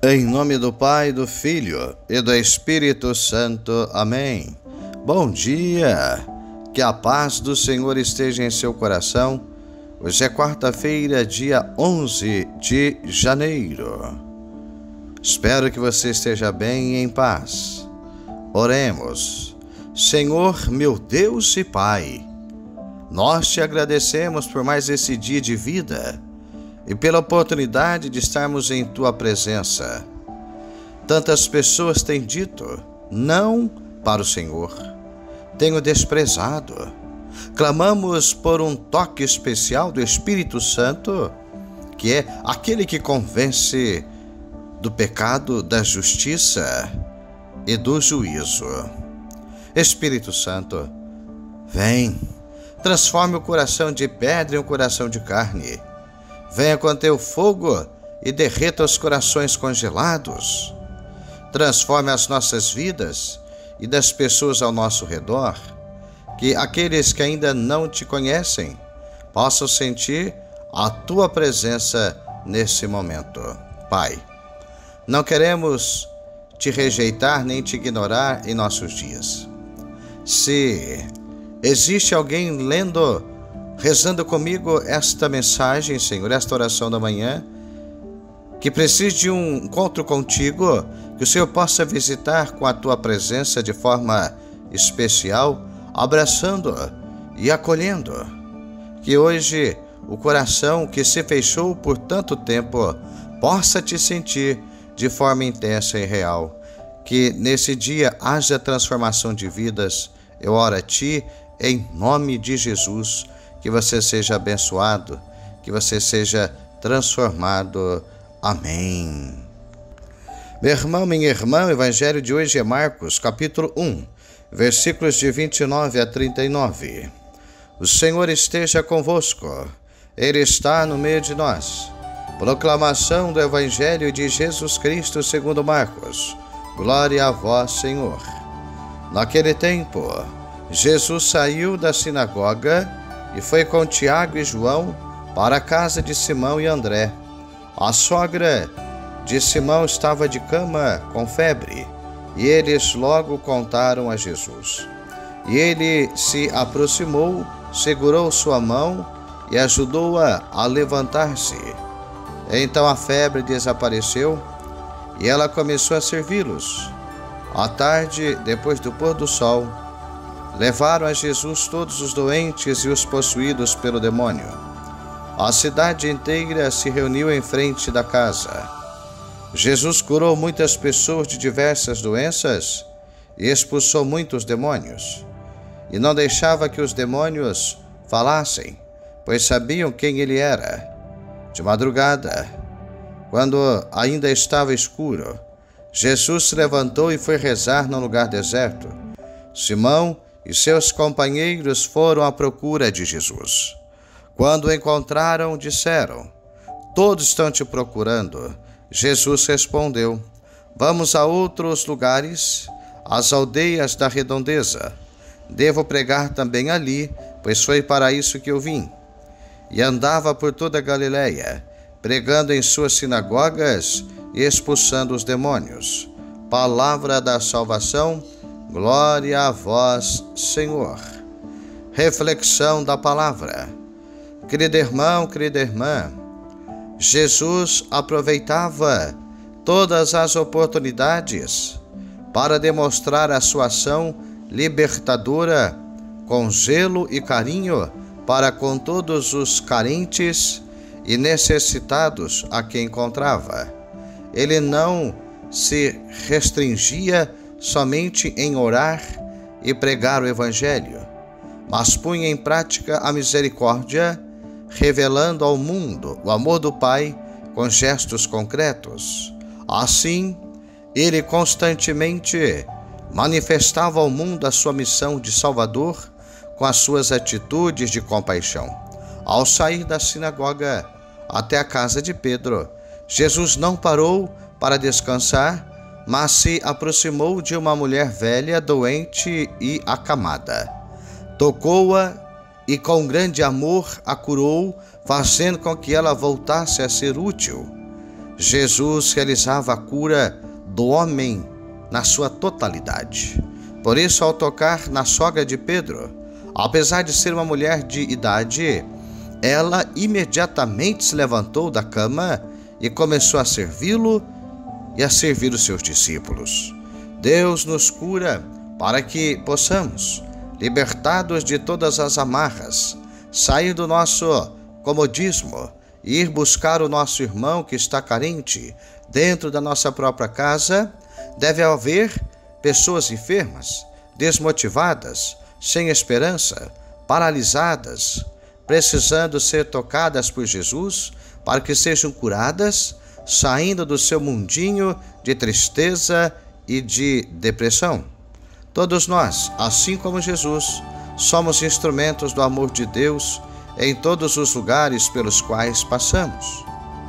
Em nome do Pai, do Filho e do Espírito Santo. Amém. Bom dia! Que a paz do Senhor esteja em seu coração. Hoje é quarta-feira, dia 11 de janeiro. Espero que você esteja bem e em paz. Oremos. Senhor, meu Deus e Pai, nós te agradecemos por mais esse dia de vida e pela oportunidade de estarmos em Tua presença. Tantas pessoas têm dito não para o Senhor, têm o desprezado. Clamamos por um toque especial do Espírito Santo, que é aquele que convence do pecado, da justiça e do juízo. Espírito Santo, vem, transforme o coração de pedra em um coração de carne. Venha com teu fogo e derreta os corações congelados. Transforme as nossas vidas e das pessoas ao nosso redor, que aqueles que ainda não te conhecem possam sentir a tua presença nesse momento. Pai, não queremos te rejeitar nem te ignorar em nossos dias. Se existe alguém rezando comigo esta mensagem, Senhor, esta oração da manhã, que precise de um encontro contigo, que o Senhor possa visitar com a tua presença de forma especial, abraçando e acolhendo. Que hoje o coração que se fechou por tanto tempo possa te sentir de forma intensa e real. Que nesse dia haja transformação de vidas. Eu oro a Ti em nome de Jesus. Que você seja abençoado, que você seja transformado. Amém. Meu irmão, minha irmã, o evangelho de hoje é Marcos, capítulo 1, versículos de 29 a 39. O Senhor esteja convosco, Ele está no meio de nós. Proclamação do evangelho de Jesus Cristo segundo Marcos. Glória a vós, Senhor. Naquele tempo, Jesus saiu da sinagoga e foi com Tiago e João para a casa de Simão e André. A sogra de Simão estava de cama com febre, e eles logo contaram a Jesus. E ele se aproximou, segurou sua mão e ajudou-a a levantar-se. Então a febre desapareceu e ela começou a servi-los. À tarde, depois do pôr do sol, levaram a Jesus todos os doentes e os possuídos pelo demônio. A cidade inteira se reuniu em frente da casa. Jesus curou muitas pessoas de diversas doenças e expulsou muitos demônios. E não deixava que os demônios falassem, pois sabiam quem ele era. De madrugada, quando ainda estava escuro, Jesus se levantou e foi rezar num lugar deserto. Simão e seus companheiros foram à procura de Jesus. Quando o encontraram, disseram: "Todos estão te procurando." Jesus respondeu: "Vamos a outros lugares, às aldeias da redondeza. Devo pregar também ali, pois foi para isso que eu vim." E andava por toda a Galileia, pregando em suas sinagogas e expulsando os demônios. Palavra da salvação. Glória a vós, Senhor. Reflexão da palavra. Querido irmão, querida irmã, Jesus aproveitava todas as oportunidades para demonstrar a sua ação libertadora com zelo e carinho para com todos os carentes e necessitados a quem encontrava. Ele não se restringia somente em orar e pregar o Evangelho, mas punha em prática a misericórdia, revelando ao mundo o amor do Pai com gestos concretos. Assim, ele constantemente manifestava ao mundo a sua missão de Salvador com as suas atitudes de compaixão. Ao sair da sinagoga até a casa de Pedro, Jesus não parou para descansar, mas se aproximou de uma mulher velha, doente e acamada. Tocou-a e com grande amor a curou, fazendo com que ela voltasse a ser útil. Jesus realizava a cura do homem na sua totalidade. Por isso, ao tocar na sogra de Pedro, apesar de ser uma mulher de idade, ela imediatamente se levantou da cama e começou a servi-lo e a servir os seus discípulos. Deus nos cura para que possamos, libertados de todas as amarras, sair do nosso comodismo e ir buscar o nosso irmão que está carente dentro da nossa própria casa. Deve haver pessoas enfermas, desmotivadas, sem esperança, paralisadas, precisando ser tocadas por Jesus para que sejam curadas, saindo do seu mundinho de tristeza e de depressão. Todos nós, assim como Jesus, somos instrumentos do amor de Deus em todos os lugares pelos quais passamos.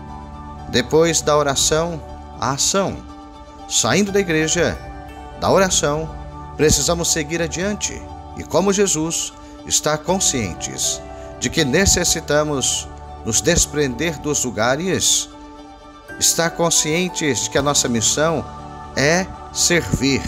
Depois da oração, a ação. Saindo da igreja, da oração, precisamos seguir adiante e, como Jesus, estar conscientes de que necessitamos nos desprender dos lugares, estar conscientes que a nossa missão é servir.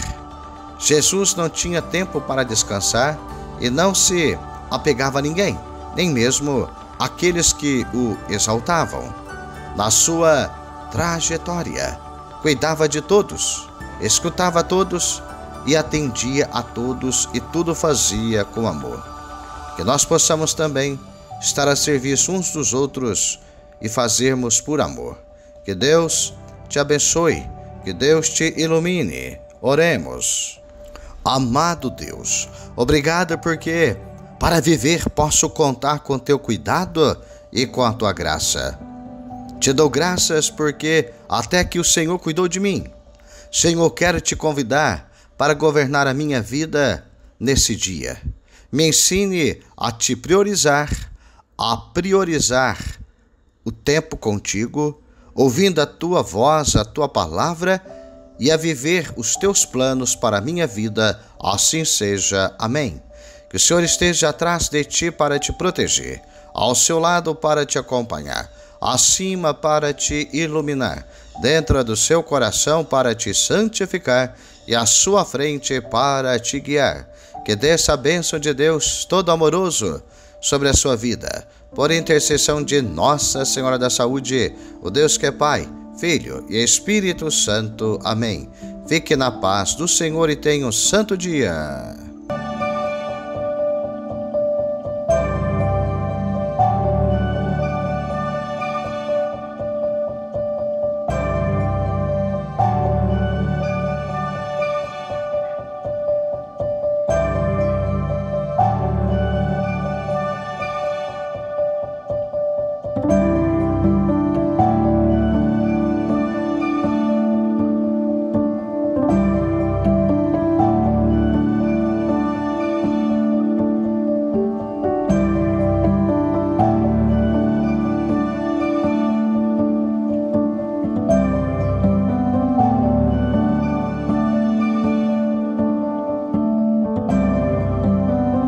Jesus não tinha tempo para descansar e não se apegava a ninguém, nem mesmo aqueles que o exaltavam. Na sua trajetória, cuidava de todos, escutava a todos e atendia a todos, e tudo fazia com amor. Que nós possamos também estar a serviço uns dos outros e fazermos por amor. Que Deus te abençoe, que Deus te ilumine. Oremos. Amado Deus, obrigado porque para viver posso contar com teu cuidado e com a tua graça. Te dou graças porque até que o Senhor cuidou de mim. Senhor, quero te convidar para governar a minha vida nesse dia. Me ensine a te priorizar, a priorizar o tempo contigo, ouvindo a tua voz, a tua palavra, e a viver os teus planos para a minha vida. Assim seja. Amém. Que o Senhor esteja atrás de ti para te proteger, ao seu lado para te acompanhar, acima para te iluminar, dentro do seu coração para te santificar e à sua frente para te guiar. Que desça a bênção de Deus todo amoroso sobre a sua vida, por intercessão de Nossa Senhora da Saúde, o Deus que é Pai, Filho e Espírito Santo. Amém. Fique na paz do Senhor e tenha um santo dia.